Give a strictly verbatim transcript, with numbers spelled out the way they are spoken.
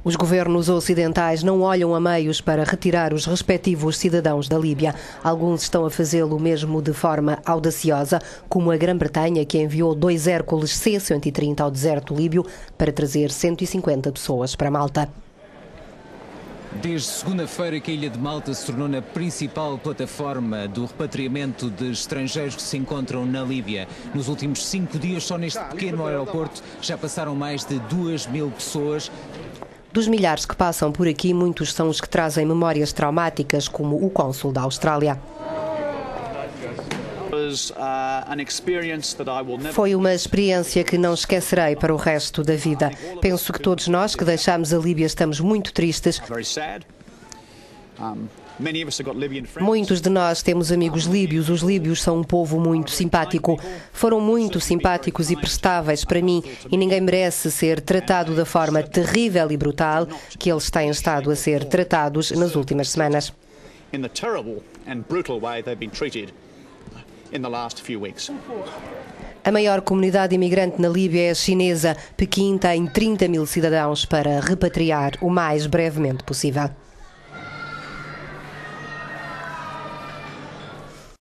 Os governos ocidentais não olham a meios para retirar os respectivos cidadãos da Líbia. Alguns estão a fazê-lo mesmo de forma audaciosa, como a Grã-Bretanha, que enviou dois Hércules C cento e trinta ao deserto líbio para trazer cento e cinquenta pessoas para Malta. Desde segunda-feira que a Ilha de Malta se tornou na principal plataforma do repatriamento de estrangeiros que se encontram na Líbia. Nos últimos cinco dias, só neste pequeno aeroporto, já passaram mais de duas mil pessoas. Dos milhares que passam por aqui, muitos são os que trazem memórias traumáticas, como o cônsul da Austrália. Foi uma experiência que não esquecerei para o resto da vida. Penso que todos nós que deixámos a Líbia estamos muito tristes. Muitos de nós temos amigos líbios. Os líbios são um povo muito simpático. Foram muito simpáticos e prestáveis para mim e ninguém merece ser tratado da forma terrível e brutal que eles têm estado a ser tratados nas últimas semanas. A maior comunidade imigrante na Líbia é a chinesa. Pequim tem trinta mil cidadãos para repatriar o mais brevemente possível.